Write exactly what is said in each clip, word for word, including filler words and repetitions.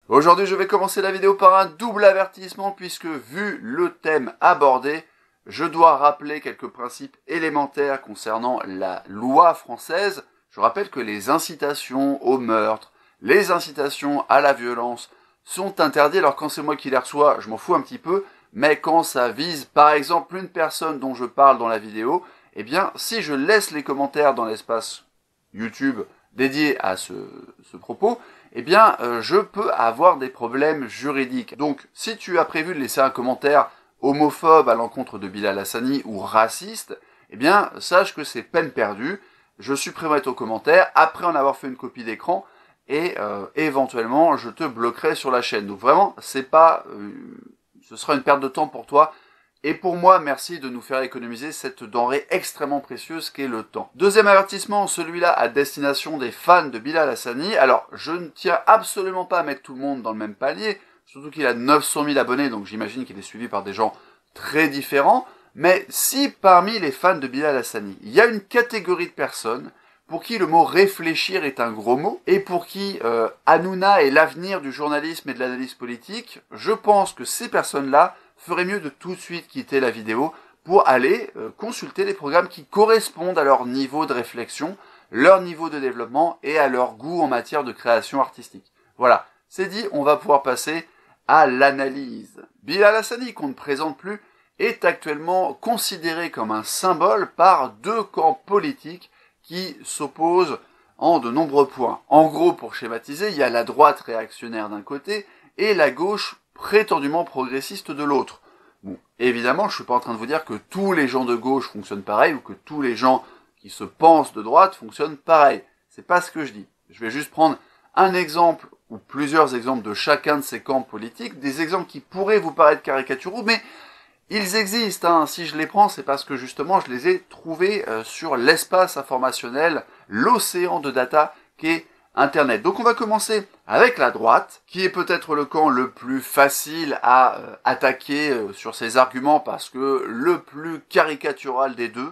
Aujourd'hui, je vais commencer la vidéo par un double avertissement puisque, vu le thème abordé, je dois rappeler quelques principes élémentaires concernant la loi française. Je rappelle que les incitations au meurtre, les incitations à la violence sont interdites. Alors quand c'est moi qui les reçois, je m'en fous un petit peu, mais quand ça vise par exemple une personne dont je parle dans la vidéo, eh bien si je laisse les commentaires dans l'espace YouTube dédié à ce, ce propos, eh bien euh, je peux avoir des problèmes juridiques. Donc si tu as prévu de laisser un commentaire homophobe à l'encontre de Bilal Hassani ou raciste, eh bien sache que c'est peine perdue. Je supprimerai ton commentaire après en avoir fait une copie d'écran et euh, éventuellement je te bloquerai sur la chaîne. Donc vraiment, c'est pas, euh, ce sera une perte de temps pour toi. Et pour moi, merci de nous faire économiser cette denrée extrêmement précieuse qu'est le temps. Deuxième avertissement, celui-là à destination des fans de Bilal Hassani. Alors, je ne tiens absolument pas à mettre tout le monde dans le même palier, surtout qu'il a neuf cent mille abonnés, donc j'imagine qu'il est suivi par des gens très différents. Mais si parmi les fans de Bilal Hassani, il y a une catégorie de personnes pour qui le mot réfléchir est un gros mot, et pour qui euh, Hanouna est l'avenir du journalisme et de l'analyse politique, je pense que ces personnes-là ferait mieux de tout de suite quitter la vidéo pour aller euh, consulter les programmes qui correspondent à leur niveau de réflexion, leur niveau de développement et à leur goût en matière de création artistique. Voilà, c'est dit, on va pouvoir passer à l'analyse. Bilal Hassani, qu'on ne présente plus, est actuellement considéré comme un symbole par deux camps politiques qui s'opposent en de nombreux points. En gros, pour schématiser, il y a la droite réactionnaire d'un côté et la gauche prétendument progressiste de l'autre. Bon, évidemment, je suis pas en train de vous dire que tous les gens de gauche fonctionnent pareil ou que tous les gens qui se pensent de droite fonctionnent pareil. C'est pas ce que je dis. Je vais juste prendre un exemple ou plusieurs exemples de chacun de ces camps politiques, des exemples qui pourraient vous paraître caricaturaux, mais ils existent. Hein. Si je les prends, c'est parce que justement, je les ai trouvés euh, sur l'espace informationnel, l'océan de data qu'est Internet. Donc on va commencer avec la droite, qui est peut-être le camp le plus facile à euh, attaquer euh, sur ses arguments, parce que le plus caricatural des deux,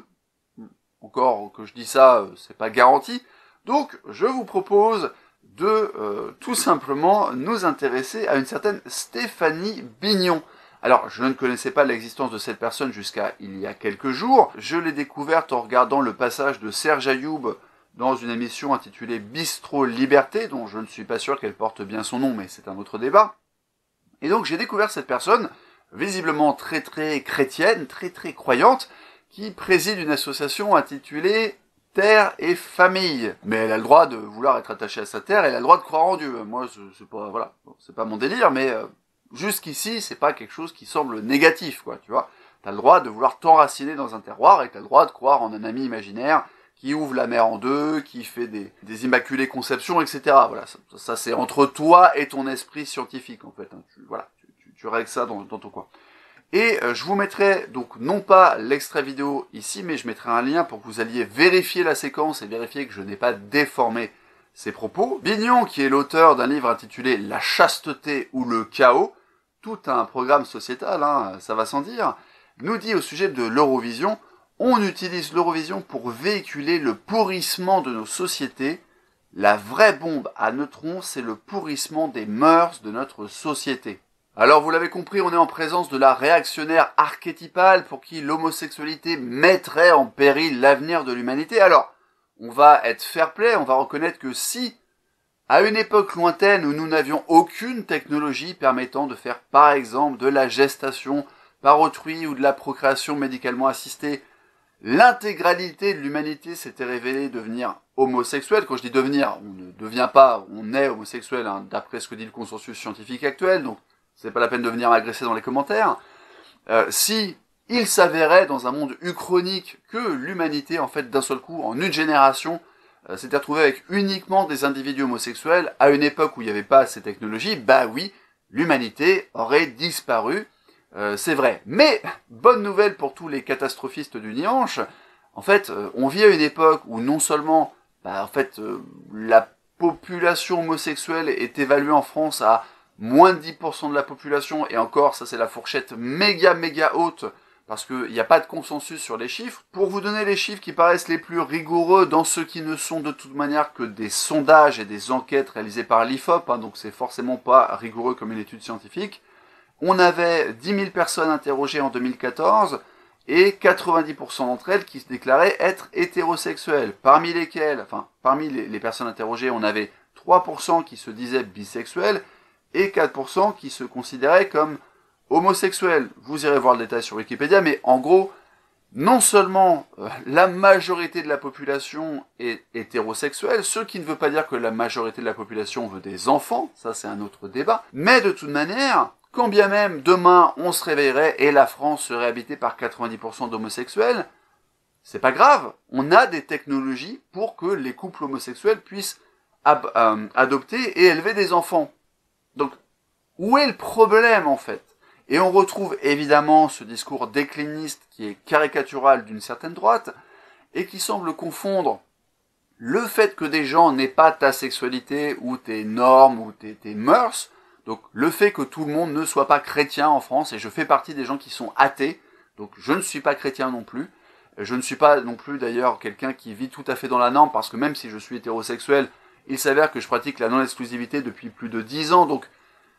encore que je dis ça, euh, c'est pas garanti. Donc je vous propose de euh, tout simplement nous intéresser à une certaine Stéphanie Bignon. Alors, je ne connaissais pas l'existence de cette personne jusqu'à il y a quelques jours. Je l'ai découverte en regardant le passage de Serge Ayoub dans une émission intitulée Bistro Liberté, dont je ne suis pas sûr qu'elle porte bien son nom, mais c'est un autre débat. Et donc j'ai découvert cette personne, visiblement très très chrétienne, très très croyante, qui préside une association intitulée Terre et Famille. Mais elle a le droit de vouloir être attachée à sa terre, elle a le droit de croire en Dieu. Moi, c'est pas, voilà, c'est pas mon délire, mais euh, jusqu'ici, c'est pas quelque chose qui semble négatif, quoi, tu vois. T'as le droit de vouloir t'enraciner dans un terroir et t'as le droit de croire en un ami imaginaire qui ouvre la mer en deux, qui fait des, des immaculées conceptions, et cetera. Voilà, ça, ça c'est entre toi et ton esprit scientifique, en fait. Hein. Tu, voilà, tu, tu, tu règles ça dans, dans ton coin. Et euh, je vous mettrai, donc, non pas l'extrait vidéo ici, mais je mettrai un lien pour que vous alliez vérifier la séquence et vérifier que je n'ai pas déformé ses propos. Bignon, qui est l'auteur d'un livre intitulé « La chasteté ou le chaos », tout un programme sociétal, hein, ça va sans dire, nous dit au sujet de l'Eurovision: on utilise l'Eurovision pour véhiculer le pourrissement de nos sociétés. La vraie bombe à neutrons, c'est le pourrissement des mœurs de notre société. Alors vous l'avez compris, on est en présence de la réactionnaire archétypale pour qui l'homosexualité mettrait en péril l'avenir de l'humanité. Alors, on va être fair-play, on va reconnaître que si, à une époque lointaine où nous n'avions aucune technologie permettant de faire par exemple de la gestation par autrui ou de la procréation médicalement assistée, l'intégralité de l'humanité s'était révélée devenir homosexuelle. Quand je dis devenir, on ne devient pas, on est homosexuel, hein, d'après ce que dit le consensus scientifique actuel, donc c'est pas la peine de venir m'agresser dans les commentaires. Euh, si il s'avérait dans un monde uchronique que l'humanité, en fait, d'un seul coup, en une génération, euh, s'était retrouvée avec uniquement des individus homosexuels, à une époque où il n'y avait pas ces technologies, bah oui, l'humanité aurait disparu. Euh, c'est vrai. Mais, bonne nouvelle pour tous les catastrophistes du Nianche, en fait, euh, on vit à une époque où non seulement, bah, en fait, euh, la population homosexuelle est évaluée en France à moins de dix pour cent de la population, et encore, ça c'est la fourchette méga méga haute parce qu'il n'y a pas de consensus sur les chiffres. Pour vous donner les chiffres qui paraissent les plus rigoureux dans ceux qui ne sont de toute manière que des sondages et des enquêtes réalisées par l'I F O P, hein, donc c'est forcément pas rigoureux comme une étude scientifique, on avait dix mille personnes interrogées en deux mille quatorze, et quatre-vingt-dix pour cent d'entre elles qui se déclaraient être hétérosexuelles, parmi lesquelles, enfin, parmi les, les personnes interrogées, on avait trois pour cent qui se disaient bisexuels, et quatre pour cent qui se considéraient comme homosexuels. Vous irez voir le détail sur Wikipédia, mais en gros, non seulement euh, la majorité de la population est hétérosexuelle, ce qui ne veut pas dire que la majorité de la population veut des enfants, ça c'est un autre débat, mais de toute manière, quand bien même demain on se réveillerait et la France serait habitée par quatre-vingt-dix pour cent d'homosexuels, c'est pas grave, on a des technologies pour que les couples homosexuels puissent ab- euh, adopter et élever des enfants. Donc, où est le problème en fait ? Et on retrouve évidemment ce discours décliniste qui est caricatural d'une certaine droite et qui semble confondre le fait que des gens n'aient pas ta sexualité ou tes normes ou tes, tes mœurs, donc le fait que tout le monde ne soit pas chrétien en France, et je fais partie des gens qui sont athées, donc je ne suis pas chrétien non plus, je ne suis pas non plus d'ailleurs quelqu'un qui vit tout à fait dans la norme, parce que même si je suis hétérosexuel, il s'avère que je pratique la non-exclusivité depuis plus de dix ans, donc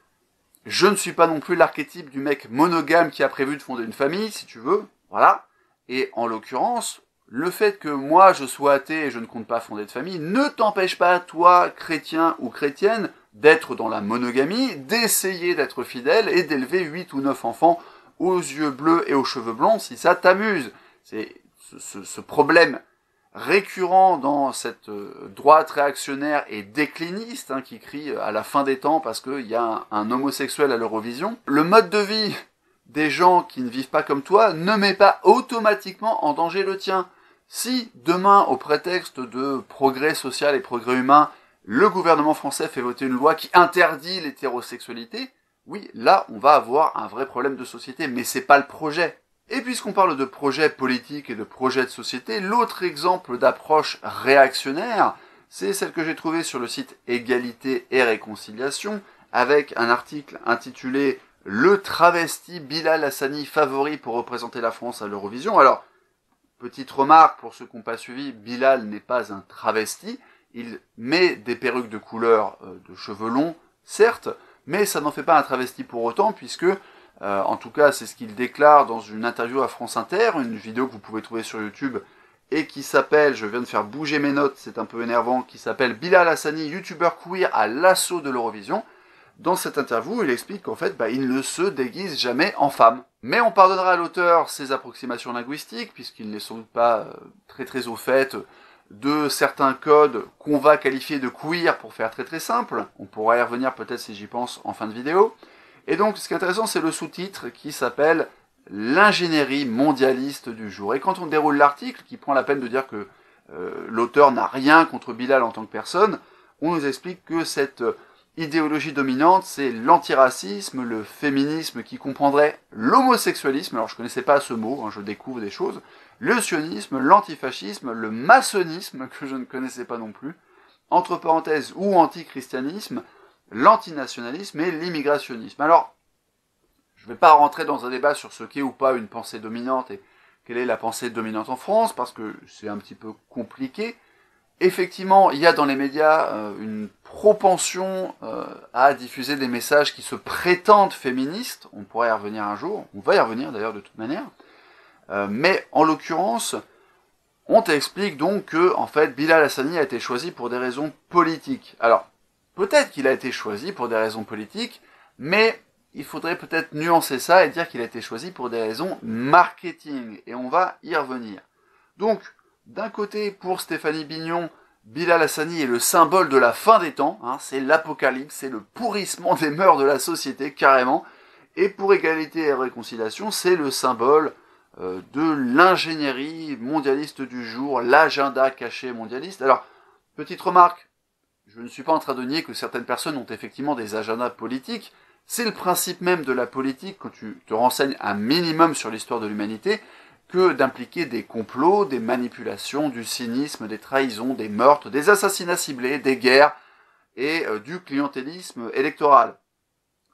je ne suis pas non plus l'archétype du mec monogame qui a prévu de fonder une famille, si tu veux, voilà. Et en l'occurrence, le fait que moi je sois athée et je ne compte pas fonder de famille ne t'empêche pas, toi, chrétien ou chrétienne, d'être dans la monogamie, d'essayer d'être fidèle et d'élever huit ou neuf enfants aux yeux bleus et aux cheveux blonds si ça t'amuse. C'est ce, ce, ce problème récurrent dans cette droite réactionnaire et décliniste hein, qui crie à la fin des temps parce qu'il y a un, un homosexuel à l'Eurovision. Le mode de vie des gens qui ne vivent pas comme toi ne met pas automatiquement en danger le tien. Si demain, au prétexte de progrès social et progrès humain, le gouvernement français fait voter une loi qui interdit l'hétérosexualité, oui, là, on va avoir un vrai problème de société, mais c'est pas le projet. Et puisqu'on parle de projet politique et de projet de société, l'autre exemple d'approche réactionnaire, c'est celle que j'ai trouvée sur le site Égalité et Réconciliation, avec un article intitulé « Le travesti Bilal Hassani favori pour représenter la France à l'Eurovision ». Alors, petite remarque pour ceux qui n'ont pas suivi, Bilal n'est pas un travesti, il met des perruques de couleur euh, de cheveux longs, certes, mais ça n'en fait pas un travesti pour autant, puisque Euh, en tout cas, c'est ce qu'il déclare dans une interview à France Inter, une vidéo que vous pouvez trouver sur YouTube, et qui s'appelle, je viens de faire bouger mes notes, c'est un peu énervant, qui s'appelle « Bilal Hassani, youtubeur queer à l'assaut de l'Eurovision ». Dans cette interview, il explique qu'en fait, bah, il ne se déguise jamais en femme. Mais on pardonnera à l'auteur ses approximations linguistiques, puisqu'il n'est sans doute pas euh, très très au fait de certains codes qu'on va qualifier de queer pour faire très très simple. On pourra y revenir peut-être si j'y pense en fin de vidéo. Et donc, ce qui est intéressant, c'est le sous-titre qui s'appelle « L'ingénierie mondialiste du jour ». Et quand on déroule l'article, qui prend la peine de dire que euh, l'auteur n'a rien contre Bilal en tant que personne, on nous explique que cette idéologie dominante, c'est l'antiracisme, le féminisme qui comprendrait l'homosexualisme, alors je ne connaissais pas ce mot, hein, je découvre des choses, le sionisme, l'antifascisme, le maçonnisme, que je ne connaissais pas non plus, entre parenthèses, ou antichristianisme, l'antinationalisme et l'immigrationnisme. Alors, je ne vais pas rentrer dans un débat sur ce qu'est ou pas une pensée dominante et quelle est la pensée dominante en France, parce que c'est un petit peu compliqué. Effectivement, il y a dans les médias euh, une propension euh, à diffuser des messages qui se prétendent féministes, on pourrait y revenir un jour, on va y revenir d'ailleurs de toute manière, euh, mais en l'occurrence, on t'explique donc que, en fait, Bilal Hassani a été choisi pour des raisons politiques. Alors, peut-être qu'il a été choisi pour des raisons politiques, mais il faudrait peut-être nuancer ça et dire qu'il a été choisi pour des raisons marketing, et on va y revenir. Donc, d'un côté, pour Stéphanie Bignon, Bilal Hassani est le symbole de la fin des temps, hein, c'est l'apocalypse, c'est le pourrissement des mœurs de la société, carrément, et pour Égalité et Réconciliation, c'est le symbole euh, de l'ingénierie mondialiste du jour, l'agenda caché mondialiste. Alors, petite remarque, je ne suis pas en train de nier que certaines personnes ont effectivement des agendas politiques. C'est le principe même de la politique, quand tu te renseignes un minimum sur l'histoire de l'humanité, que d'impliquer des complots, des manipulations, du cynisme, des trahisons, des meurtres, des assassinats ciblés, des guerres et euh, du clientélisme électoral.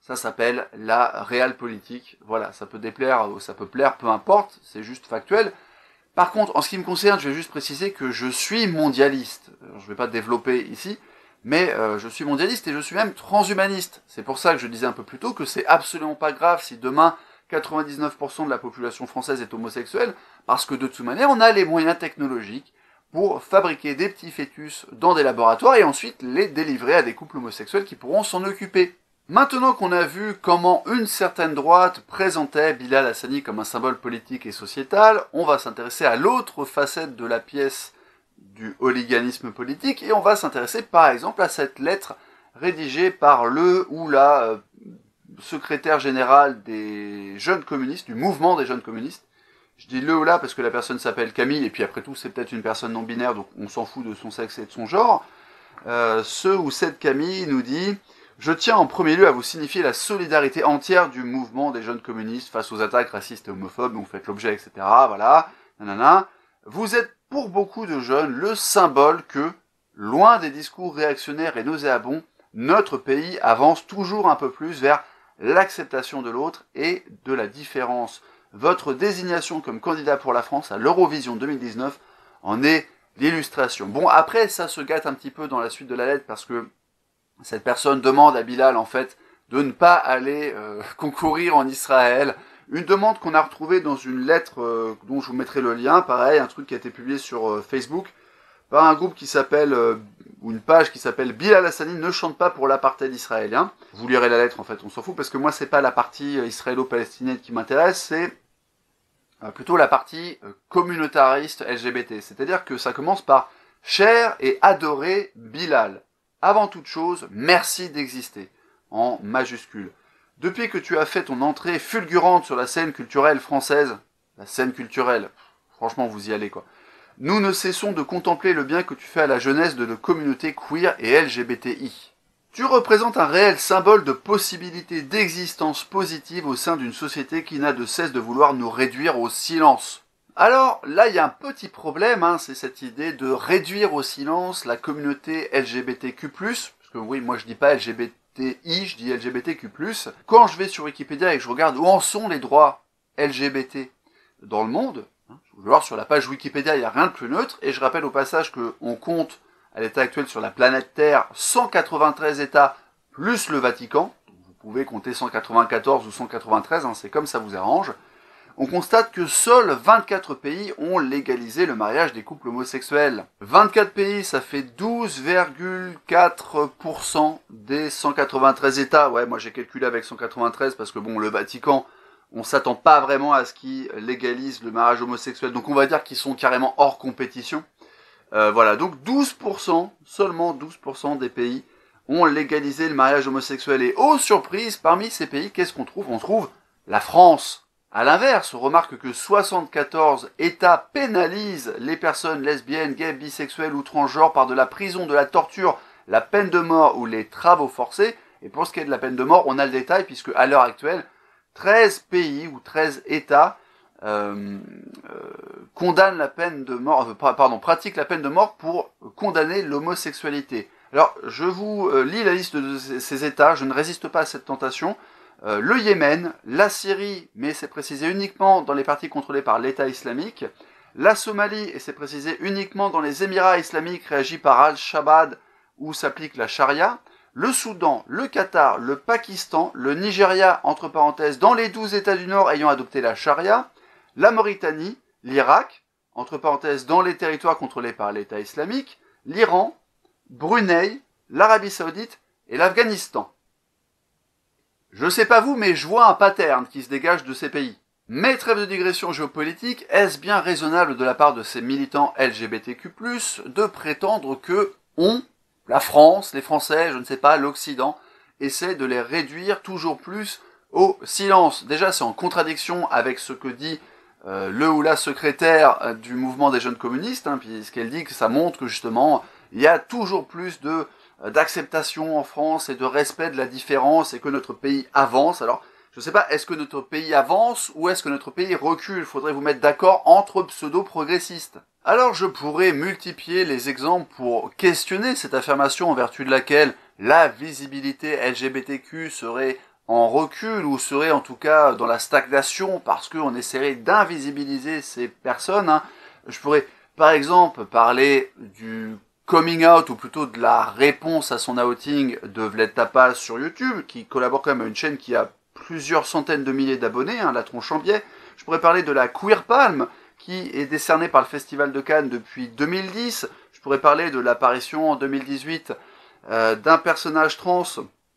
Ça s'appelle la realpolitik. Voilà, ça peut déplaire ou ça peut plaire, peu importe, c'est juste factuel. Par contre, en ce qui me concerne, je vais juste préciser que je suis mondialiste. Alors, je ne vais pas développer ici, mais euh, je suis mondialiste et je suis même transhumaniste. C'est pour ça que je disais un peu plus tôt que c'est absolument pas grave si demain quatre-vingt-dix-neuf pour cent de la population française est homosexuelle, parce que de toute manière, on a les moyens technologiques pour fabriquer des petits fœtus dans des laboratoires et ensuite les délivrer à des couples homosexuels qui pourront s'en occuper. Maintenant qu'on a vu comment une certaine droite présentait Bilal Hassani comme un symbole politique et sociétal, on va s'intéresser à l'autre facette de la pièce du hooliganisme politique et on va s'intéresser par exemple à cette lettre rédigée par le ou la euh, secrétaire général des jeunes communistes, du mouvement des jeunes communistes. Je dis le ou la parce que la personne s'appelle Camille et puis après tout c'est peut-être une personne non binaire donc on s'en fout de son sexe et de son genre. Euh, ce ou cette Camille nous dit: je tiens en premier lieu à vous signifier la solidarité entière du mouvement des jeunes communistes face aux attaques racistes et homophobes dont vous faites l'objet, et cetera. Voilà, nanana. Vous êtes pour beaucoup de jeunes le symbole que, loin des discours réactionnaires et nauséabonds, notre pays avance toujours un peu plus vers l'acceptation de l'autre et de la différence. Votre désignation comme candidat pour la France à l'Eurovision deux mille dix-neuf en est l'illustration. Bon, après, ça se gâte un petit peu dans la suite de la lettre parce que cette personne demande à Bilal, en fait, de ne pas aller euh, concourir en Israël. Une demande qu'on a retrouvée dans une lettre euh, dont je vous mettrai le lien, pareil, un truc qui a été publié sur euh, Facebook, par un groupe qui s'appelle, euh, ou une page qui s'appelle Bilal Hassani ne chante pas pour l'apartheid israélien. Vous lirez la lettre, en fait, on s'en fout, parce que moi, c'est pas la partie euh, israélo-palestinienne qui m'intéresse, c'est euh, plutôt la partie euh, communautariste L G B T. C'est-à-dire que ça commence par « cher et adoré Bilal ». Avant toute chose, merci d'exister, en majuscule. Depuis que tu as fait ton entrée fulgurante sur la scène culturelle française, la scène culturelle, franchement vous y allez quoi, nous ne cessons de contempler le bien que tu fais à la jeunesse de nos communautés queer et L G B T I. Tu représentes un réel symbole de possibilité d'existence positive au sein d'une société qui n'a de cesse de vouloir nous réduire au silence. Alors, là, il y a un petit problème, hein, c'est cette idée de réduire au silence la communauté L G B T Q plus, parce que oui, moi je dis pas L G B T I, je dis L G B T Q plus. Quand je vais sur Wikipédia et que je regarde où en sont les droits L G B T dans le monde, hein, je vais voir sur la page Wikipédia, il n'y a rien de plus neutre, et je rappelle au passage qu'on compte, à l'état actuel sur la planète Terre, cent quatre-vingt-treize États, plus le Vatican, donc vous pouvez compter cent quatre-vingt-quatorze ou cent quatre-vingt-treize, hein, c'est comme ça vous arrange. On constate que seuls vingt-quatre pays ont légalisé le mariage des couples homosexuels. vingt-quatre pays, ça fait douze virgule quatre pour cent des cent quatre-vingt-treize États. Ouais, moi j'ai calculé avec cent quatre-vingt-treize parce que bon, le Vatican, on s'attend pas vraiment à ce qu'ils légalise le mariage homosexuel. Donc on va dire qu'ils sont carrément hors compétition. Euh, voilà, donc douze pour cent, seulement douze pour cent des pays ont légalisé le mariage homosexuel. Et oh surprise, parmi ces pays, qu'est-ce qu'on trouve? On trouve la France. À l'inverse, on remarque que soixante-quatorze États pénalisent les personnes lesbiennes, gays, bisexuelles ou transgenres par de la prison, de la torture, la peine de mort ou les travaux forcés. Et pour ce qui est de la peine de mort, on a le détail puisque à l'heure actuelle, treize pays ou treize États euh, euh, condamnent la peine de mort, euh, pardon, pratiquent la peine de mort pour condamner l'homosexualité. Alors, je vous euh, lis la liste de ces États, je ne résiste pas à cette tentation. Euh, le Yémen, la Syrie, mais c'est précisé uniquement dans les parties contrôlées par l'État islamique, la Somalie, et c'est précisé uniquement dans les Émirats islamiques régis par Al-Shabaab, où s'applique la charia, le Soudan, le Qatar, le Pakistan, le Nigeria, entre parenthèses, dans les douze États du Nord ayant adopté la charia, la Mauritanie, l'Irak, entre parenthèses, dans les territoires contrôlés par l'État islamique, l'Iran, Brunei, l'Arabie Saoudite et l'Afghanistan. Je sais pas vous, mais je vois un pattern qui se dégage de ces pays. Mais trêve de digression géopolitique, est-ce bien raisonnable de la part de ces militants L G B T Q plus, de prétendre que on, la France, les Français, je ne sais pas, l'Occident, essaie de les réduire toujours plus au silence? Déjà, c'est en contradiction avec ce que dit euh, le ou la secrétaire euh, du mouvement des jeunes communistes, hein, puisqu'elle dit que ça montre que justement, il y a toujours plus de d'acceptation en France et de respect de la différence et que notre pays avance. Alors, je ne sais pas, est-ce que notre pays avance ou est-ce que notre pays recule? Il faudrait vous mettre d'accord entre pseudo-progressistes. Alors, je pourrais multiplier les exemples pour questionner cette affirmation en vertu de laquelle la visibilité L G B T Q serait en recul ou serait en tout cas dans la stagnation parce qu'on essaierait d'invisibiliser ces personnes, hein. Je pourrais par exemple parler du coming out ou plutôt de la réponse à son outing de Vlad Tepes sur YouTube, qui collabore quand même à une chaîne qui a plusieurs centaines de milliers d'abonnés, hein, la tronche en biais. Je pourrais parler de la Queer Palm, qui est décernée par le Festival de Cannes depuis deux mille dix. Je pourrais parler de l'apparition en deux mille dix-huit euh, d'un personnage trans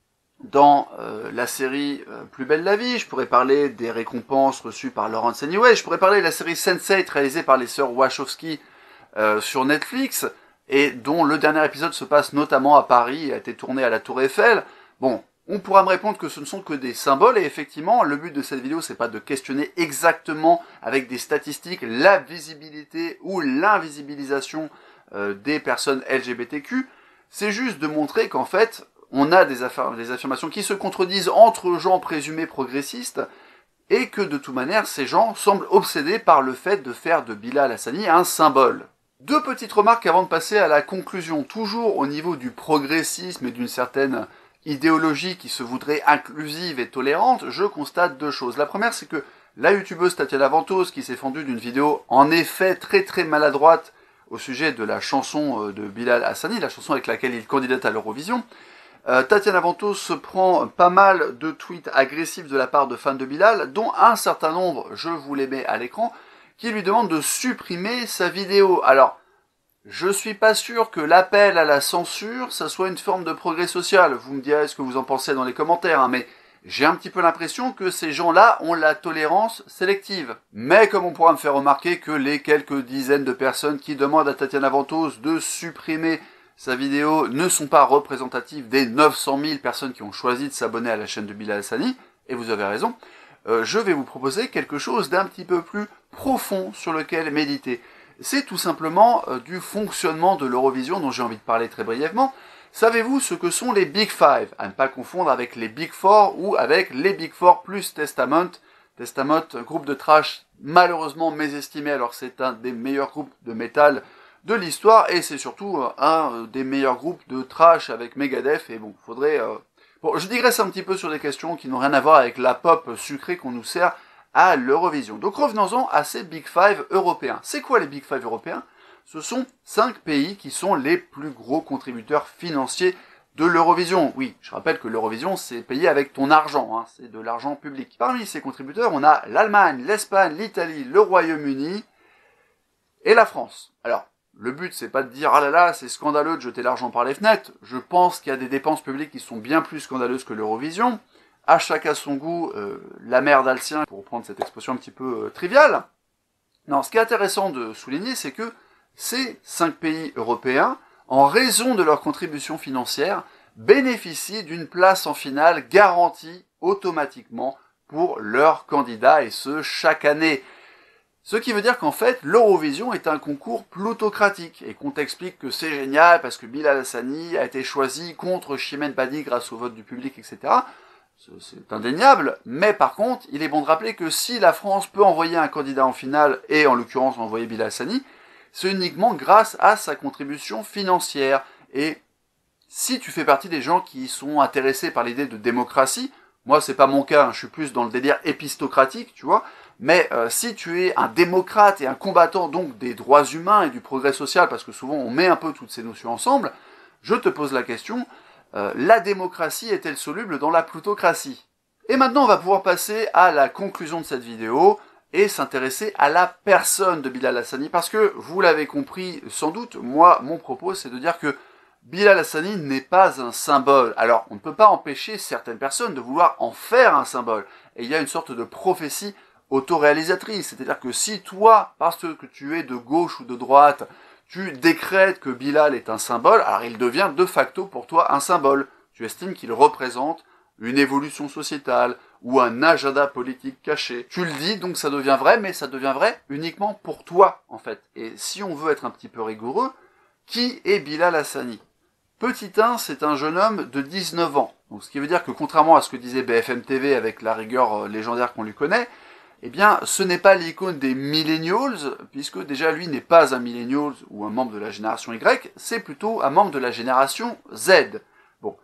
dans euh, la série euh, Plus belle la vie. Je pourrais parler des récompenses reçues par Laurence Anyway. Je pourrais parler de la série sense eight réalisée par les sœurs Wachowski euh, sur Netflix, et dont le dernier épisode se passe notamment à Paris et a été tourné à la Tour Eiffel. Bon, on pourra me répondre que ce ne sont que des symboles, et effectivement, le but de cette vidéo, c'est pas de questionner exactement avec des statistiques la visibilité ou l'invisibilisation euh, des personnes L G B T Q, c'est juste de montrer qu'en fait, on a des, affaires, des affirmations qui se contredisent entre gens présumés progressistes, et que de toute manière, ces gens semblent obsédés par le fait de faire de Bilal Hassani un symbole. Deux petites remarques avant de passer à la conclusion. Toujours au niveau du progressisme et d'une certaine idéologie qui se voudrait inclusive et tolérante, je constate deux choses. La première, c'est que la youtubeuse Tatiana Ventose, qui s'est fendue d'une vidéo en effet très très maladroite au sujet de la chanson de Bilal Hassani, la chanson avec laquelle il candidate à l'Eurovision, euh, Tatiana Ventose se prend pas mal de tweets agressifs de la part de fans de Bilal, dont un certain nombre, je vous les mets à l'écran, qui lui demande de supprimer sa vidéo. Alors, je suis pas sûr que l'appel à la censure, ça soit une forme de progrès social. Vous me direz ce que vous en pensez dans les commentaires, hein, mais j'ai un petit peu l'impression que ces gens-là ont la tolérance sélective. Mais comme on pourra me faire remarquer que les quelques dizaines de personnes qui demandent à Tatiana Ventose de supprimer sa vidéo ne sont pas représentatives des neuf cent mille personnes qui ont choisi de s'abonner à la chaîne de Bilal Hassani, et vous avez raison, euh, je vais vous proposer quelque chose d'un petit peu plus profond sur lequel méditer. C'est tout simplement euh, du fonctionnement de l'Eurovision dont j'ai envie de parler très brièvement. Savez-vous ce que sont les Big Five? À ne pas confondre avec les Big Four ou avec les Big Four plus Testament. Testament, groupe de trash malheureusement mésestimé, alors c'est un des meilleurs groupes de métal de l'histoire, et c'est surtout euh, un des meilleurs groupes de trash avec Megadeth, et bon, faudrait... Euh... Bon, je digresse un petit peu sur des questions qui n'ont rien à voir avec la pop sucrée qu'on nous sert à l'Eurovision. Donc revenons-en à ces Big Five européens. C'est quoi les Big Five européens? Ce sont cinq pays qui sont les plus gros contributeurs financiers de l'Eurovision. Oui, je rappelle que l'Eurovision, c'est payé avec ton argent, hein, c'est de l'argent public. Parmi ces contributeurs, on a l'Allemagne, l'Espagne, l'Italie, le Royaume-Uni et la France. Alors, le but, c'est pas de dire « Ah là là, c'est scandaleux de jeter l'argent par les fenêtres ». Je pense qu'il y a des dépenses publiques qui sont bien plus scandaleuses que l'Eurovision. À chacun son goût, euh, la mère d'Alcien, pour reprendre cette expression un petit peu euh, triviale. Non, ce qui est intéressant de souligner, c'est que ces cinq pays européens, en raison de leur contribution financière, bénéficient d'une place en finale garantie automatiquement pour leurs candidats, et ce, chaque année. Ce qui veut dire qu'en fait, l'Eurovision est un concours plutocratique, et qu'on t'explique que c'est génial parce que Bilal Hassani a été choisi contre Chimène Badi grâce au vote du public, et cetera. C'est indéniable, mais par contre, il est bon de rappeler que si la France peut envoyer un candidat en finale, et en l'occurrence envoyer Bilal Hassani, c'est uniquement grâce à sa contribution financière. Et si tu fais partie des gens qui sont intéressés par l'idée de démocratie, moi c'est pas mon cas, hein, je suis plus dans le délire épistocratique, tu vois, mais euh, si tu es un démocrate et un combattant donc des droits humains et du progrès social, parce que souvent on met un peu toutes ces notions ensemble, je te pose la question, euh, la démocratie est-elle soluble dans la plutocratie? Et maintenant on va pouvoir passer à la conclusion de cette vidéo, et s'intéresser à la personne de Bilal Hassani, parce que, vous l'avez compris sans doute, moi, mon propos, c'est de dire que Bilal Hassani n'est pas un symbole. Alors, on ne peut pas empêcher certaines personnes de vouloir en faire un symbole, et il y a une sorte de prophétie autoréalisatrice, c'est-à-dire que si toi, parce que tu es de gauche ou de droite, tu décrètes que Bilal est un symbole, alors il devient de facto pour toi un symbole. Tu estimes qu'il représente une évolution sociétale, ou un agenda politique caché. Tu le dis, donc ça devient vrai, mais ça devient vrai uniquement pour toi, en fait. Et si on veut être un petit peu rigoureux, qui est Bilal Hassani? Petit un, c'est un jeune homme de dix-neuf ans. Donc, ce qui veut dire que contrairement à ce que disait B F M T V avec la rigueur légendaire qu'on lui connaît, eh bien, ce n'est pas l'icône des millennials, puisque déjà lui n'est pas un millennial ou un membre de la génération Y, c'est plutôt un membre de la génération Z. Bon.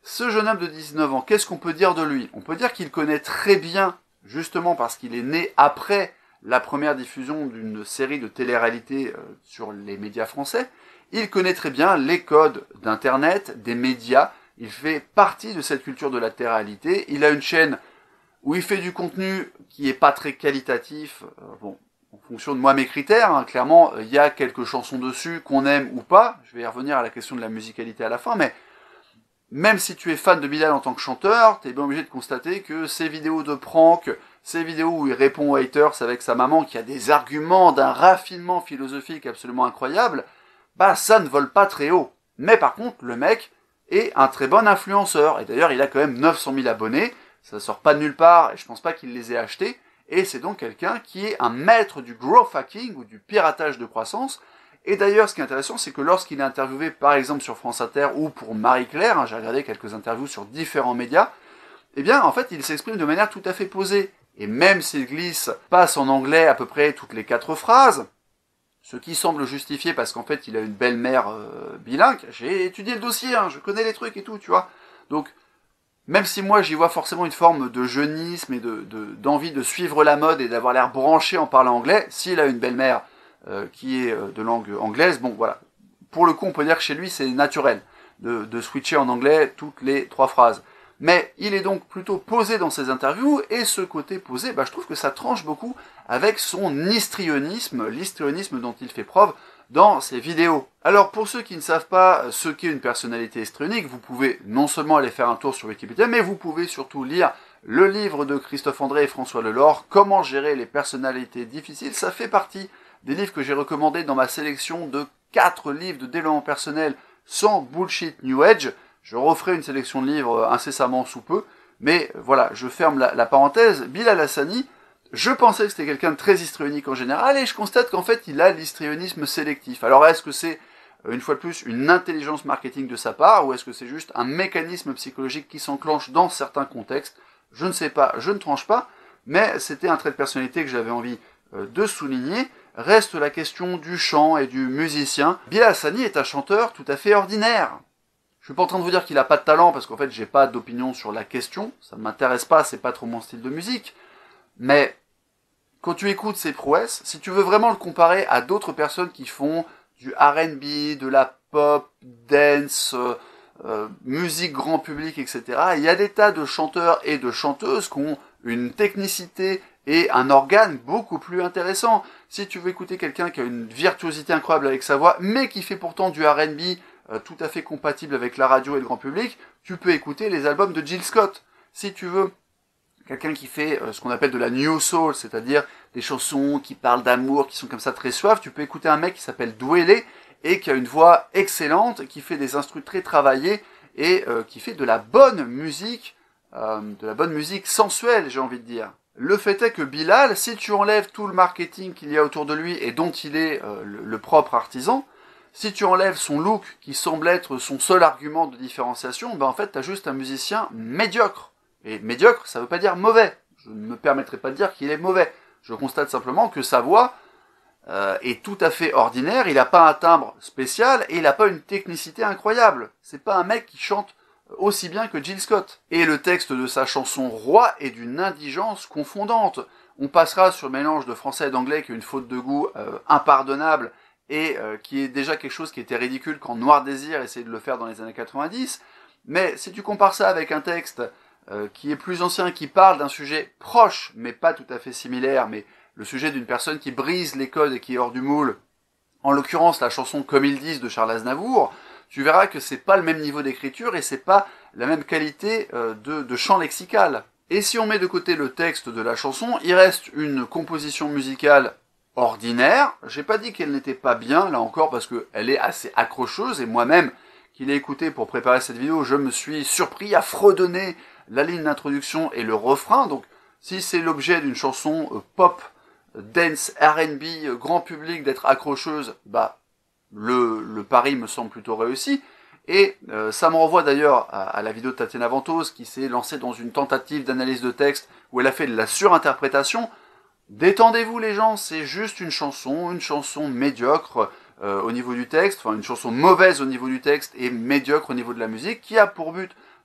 Ce jeune homme de dix-neuf ans, qu'est-ce qu'on peut dire de lui? On peut dire qu'il connaît très bien, justement parce qu'il est né après la première diffusion d'une série de télé-réalité sur les médias français, il connaît très bien les codes d'Internet, des médias, il fait partie de cette culture de la télé-réalité, il a une chaîne où il fait du contenu qui est pas très qualitatif, euh, bon, en fonction de moi mes critères, hein, clairement, il y a quelques chansons dessus qu'on aime ou pas, je vais y revenir à la question de la musicalité à la fin, mais même si tu es fan de Bilal en tant que chanteur, t'es bien obligé de constater que ces vidéos de prank, ces vidéos où il répond aux haters avec sa maman, qui a des arguments d'un raffinement philosophique absolument incroyable, bah ça ne vole pas très haut. Mais par contre, le mec est un très bon influenceur, et d'ailleurs il a quand même neuf cent mille abonnés, ça sort pas de nulle part, et je pense pas qu'il les ait achetés, et c'est donc quelqu'un qui est un maître du growth hacking, ou du piratage de croissance. Et d'ailleurs, ce qui est intéressant, c'est que lorsqu'il est interviewé, par exemple, sur France Inter ou pour Marie-Claire, hein, j'ai regardé quelques interviews sur différents médias, eh bien, en fait, il s'exprime de manière tout à fait posée. Et même s'il glisse, passe en anglais à peu près toutes les quatre phrases, ce qui semble justifié parce qu'en fait, il a une belle-mère euh, bilingue. J'ai étudié le dossier, hein, je connais les trucs et tout, tu vois. Donc, même si moi, j'y vois forcément une forme de jeunisme et de, de, d'envie de suivre la mode et d'avoir l'air branché en parlant anglais, s'il a une belle-mère Euh, qui est de langue anglaise, bon voilà, pour le coup on peut dire que chez lui c'est naturel de, de switcher en anglais toutes les trois phrases, mais il est donc plutôt posé dans ses interviews, et ce côté posé, bah, je trouve que ça tranche beaucoup avec son histrionisme, l'histrionisme dont il fait preuve dans ses vidéos. Alors pour ceux qui ne savent pas ce qu'est une personnalité histrionique, vous pouvez non seulement aller faire un tour sur Wikipédia, mais vous pouvez surtout lire le livre de Christophe André et François Lelore, Comment gérer les personnalités difficiles. Ça fait partie des livres que j'ai recommandés dans ma sélection de quatre livres de développement personnel sans bullshit New Age. Je referai une sélection de livres incessamment sous peu, mais voilà, je ferme la, la parenthèse. Bilal Hassani, je pensais que c'était quelqu'un de très histrionique en général, et je constate qu'en fait il a l'histrionisme sélectif. Alors est-ce que c'est, une fois de plus, une intelligence marketing de sa part, ou est-ce que c'est juste un mécanisme psychologique qui s'enclenche dans certains contextes? Je ne sais pas, je ne tranche pas, mais c'était un trait de personnalité que j'avais envie de souligner. Reste la question du chant et du musicien. Bilal Hassani est un chanteur tout à fait ordinaire. Je suis pas en train de vous dire qu'il a pas de talent, parce qu'en fait j'ai pas d'opinion sur la question, ça ne m'intéresse pas, c'est pas trop mon style de musique, mais quand tu écoutes ses prouesses, si tu veux vraiment le comparer à d'autres personnes qui font du R and B, de la pop, dance, euh, euh, musique grand public, et cetera, il y a des tas de chanteurs et de chanteuses qui ont une technicité et un organe beaucoup plus intéressant. Si tu veux écouter quelqu'un qui a une virtuosité incroyable avec sa voix, mais qui fait pourtant du R and B euh, tout à fait compatible avec la radio et le grand public, tu peux écouter les albums de Jill Scott. Si tu veux quelqu'un qui fait euh, ce qu'on appelle de la New Soul, c'est-à-dire des chansons qui parlent d'amour, qui sont comme ça très suaves, tu peux écouter un mec qui s'appelle Dwele et qui a une voix excellente, qui fait des instruments très travaillés et euh, qui fait de la bonne musique, euh, de la bonne musique sensuelle, j'ai envie de dire. Le fait est que Bilal, si tu enlèves tout le marketing qu'il y a autour de lui et dont il est euh, le, le propre artisan, si tu enlèves son look qui semble être son seul argument de différenciation, ben en fait t'as juste un musicien médiocre. Et médiocre, ça veut pas dire mauvais. Je ne me permettrai pas de dire qu'il est mauvais. Je constate simplement que sa voix euh, est tout à fait ordinaire, il n'a pas un timbre spécial et il n'a pas une technicité incroyable. C'est pas un mec qui chante aussi bien que Jill Scott. Et le texte de sa chanson Roi est d'une indigence confondante. On passera sur le mélange de français et d'anglais qui est une faute de goût euh, impardonnable et euh, qui est déjà quelque chose qui était ridicule quand Noir Désir essayait de le faire dans les années quatre-vingt-dix. Mais si tu compares ça avec un texte euh, qui est plus ancien, qui parle d'un sujet proche, mais pas tout à fait similaire, mais le sujet d'une personne qui brise les codes et qui est hors du moule, en l'occurrence la chanson Comme ils disent de Charles Aznavour, tu verras que c'est pas le même niveau d'écriture et c'est pas la même qualité euh, de, de chant lexical. Et si on met de côté le texte de la chanson, il reste une composition musicale ordinaire. J'ai pas dit qu'elle n'était pas bien, là encore, parce qu'elle est assez accrocheuse, et moi-même, qui l'ai écoutée pour préparer cette vidéo, je me suis surpris à fredonner la ligne d'introduction et le refrain. Donc, si c'est l'objet d'une chanson euh, pop, dance, R and B, euh, grand public, d'être accrocheuse, bah, Le, le pari me semble plutôt réussi, et euh, ça me renvoie d'ailleurs à, à la vidéo de Tatiana Ventose qui s'est lancée dans une tentative d'analyse de texte où elle a fait de la surinterprétation. Détendez-vous les gens, c'est juste une chanson, une chanson médiocre euh, au niveau du texte, enfin une chanson mauvaise au niveau du texte et médiocre au niveau de la musique, qui a pour but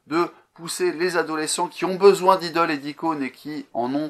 de pousser les adolescents qui ont besoin d'idoles et d'icônes et qui en ont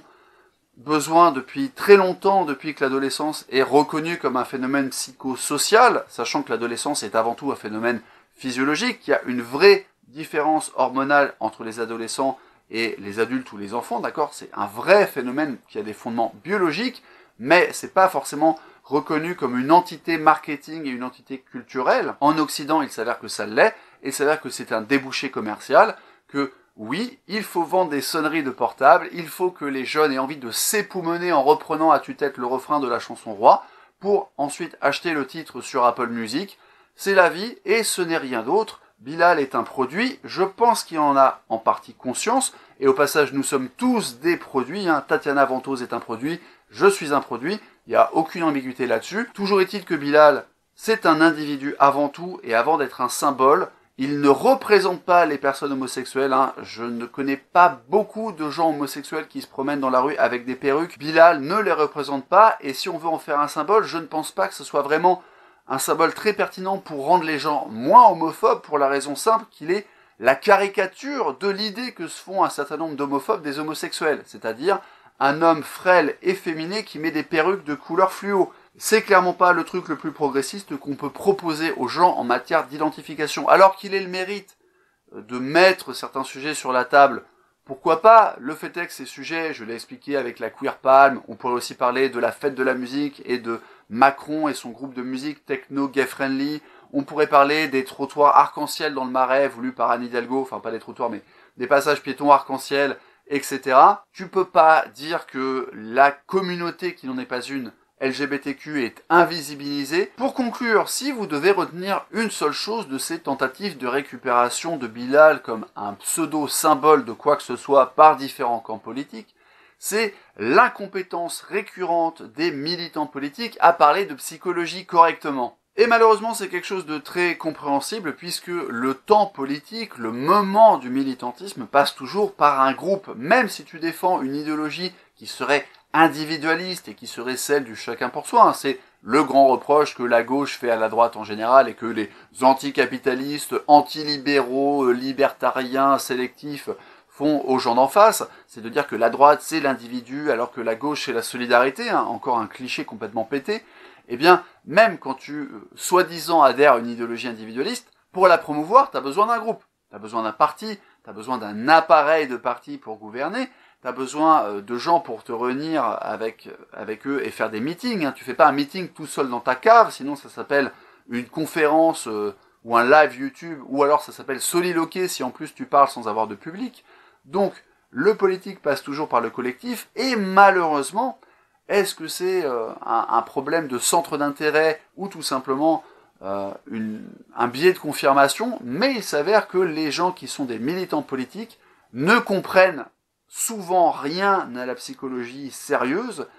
besoin depuis très longtemps, depuis que l'adolescence est reconnue comme un phénomène psychosocial, sachant que l'adolescence est avant tout un phénomène physiologique, il y a une vraie différence hormonale entre les adolescents et les adultes ou les enfants, d'accord? C'est un vrai phénomène qui a des fondements biologiques, mais c'est pas forcément reconnu comme une entité marketing et une entité culturelle. En Occident, il s'avère que ça l'est, et il s'avère que c'est un débouché commercial, que oui, il faut vendre des sonneries de portable, il faut que les jeunes aient envie de s'époumoner en reprenant à tue-tête le refrain de la chanson Roi, pour ensuite acheter le titre sur Apple Music. C'est la vie, et ce n'est rien d'autre. Bilal est un produit, je pense qu'il en a en partie conscience, et au passage, nous sommes tous des produits, hein. Tatiana Ventose est un produit, je suis un produit, il n'y a aucune ambiguïté là-dessus. Toujours est-il que Bilal, c'est un individu avant tout, et avant d'être un symbole, il ne représente pas les personnes homosexuelles, hein. Je ne connais pas beaucoup de gens homosexuels qui se promènent dans la rue avec des perruques. Bilal ne les représente pas, et si on veut en faire un symbole, je ne pense pas que ce soit vraiment un symbole très pertinent pour rendre les gens moins homophobes, pour la raison simple qu'il est la caricature de l'idée que se font un certain nombre d'homophobes des homosexuels, c'est-à-dire un homme frêle et féminin qui met des perruques de couleur fluo. C'est clairement pas le truc le plus progressiste qu'on peut proposer aux gens en matière d'identification. Alors qu'il ait le mérite de mettre certains sujets sur la table, pourquoi pas? Le fait est que ces sujets, je l'ai expliqué avec la Queer Palm, on pourrait aussi parler de la fête de la musique et de Macron et son groupe de musique techno gay friendly. On pourrait parler des trottoirs arc-en-ciel dans le Marais voulus par Anne Hidalgo, enfin pas des trottoirs mais des passages piétons arc-en-ciel, et cetera. Tu peux pas dire que la communauté qui n'en est pas une, L G B T Q, est invisibilisée. Pour conclure, si vous devez retenir une seule chose de ces tentatives de récupération de Bilal comme un pseudo-symbole de quoi que ce soit par différents camps politiques, c'est l'incompétence récurrente des militants politiques à parler de psychologie correctement. Et malheureusement, c'est quelque chose de très compréhensible puisque le temps politique, le moment du militantisme passe toujours par un groupe. Même si tu défends une idéologie qui serait individualiste et qui serait celle du chacun pour soi, hein, c'est le grand reproche que la gauche fait à la droite en général et que les anticapitalistes, antilibéraux, libertariens, sélectifs font aux gens d'en face, c'est de dire que la droite c'est l'individu alors que la gauche c'est la solidarité, hein, encore un cliché complètement pété. Eh bien, même quand tu, euh, soi-disant, adhères à une idéologie individualiste, pour la promouvoir, tu as besoin d'un groupe, tu as besoin d'un parti, tu as besoin d'un appareil de parti pour gouverner, tu as besoin euh, de gens pour te réunir avec, avec eux et faire des meetings. Hein. Tu fais pas un meeting tout seul dans ta cave, sinon ça s'appelle une conférence euh, ou un live YouTube, ou alors ça s'appelle soliloquer si en plus tu parles sans avoir de public. Donc, le politique passe toujours par le collectif, et malheureusement, est-ce que c'est euh, un, un problème de centre d'intérêt ou tout simplement euh, une, un biais de confirmation? Mais il s'avère que les gens qui sont des militants politiques ne comprennent souvent rien à la psychologie sérieuse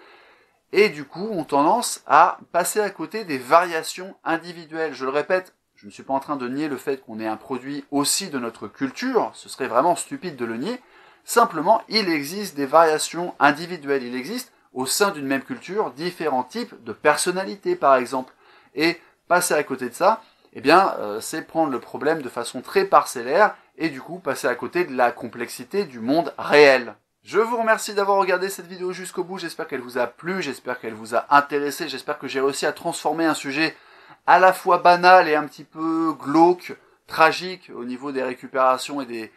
et du coup ont tendance à passer à côté des variations individuelles. Je le répète, je ne suis pas en train de nier le fait qu'on est un produit aussi de notre culture, ce serait vraiment stupide de le nier. Simplement, il existe des variations individuelles, il existe au sein d'une même culture, différents types de personnalités, par exemple. Et passer à côté de ça, eh bien, euh, c'est prendre le problème de façon très parcellaire, et du coup, passer à côté de la complexité du monde réel. Je vous remercie d'avoir regardé cette vidéo jusqu'au bout, j'espère qu'elle vous a plu, j'espère qu'elle vous a intéressé, j'espère que j'ai réussi à transformer un sujet à la fois banal et un petit peu glauque, tragique, au niveau des récupérations et des...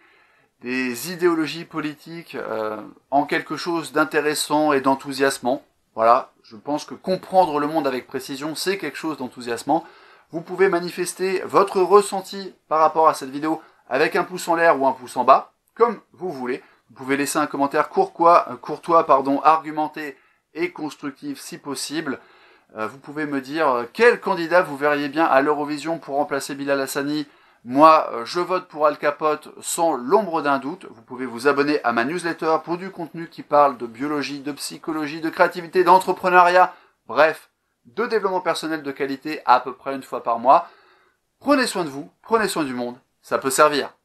des idéologies politiques euh, en quelque chose d'intéressant et d'enthousiasmant. Voilà, je pense que comprendre le monde avec précision, c'est quelque chose d'enthousiasmant. Vous pouvez manifester votre ressenti par rapport à cette vidéo avec un pouce en l'air ou un pouce en bas, comme vous voulez. Vous pouvez laisser un commentaire courtois, courtois pardon, argumenté et constructif si possible. Euh, vous pouvez me dire euh, quel candidat vous verriez bien à l'Eurovision pour remplacer Bilal Hassani. Moi, je vote pour Al Capote sans l'ombre d'un doute. Vous pouvez vous abonner à ma newsletter pour du contenu qui parle de biologie, de psychologie, de créativité, d'entrepreneuriat, bref, de développement personnel de qualité à peu près une fois par mois. Prenez soin de vous, prenez soin du monde, ça peut servir.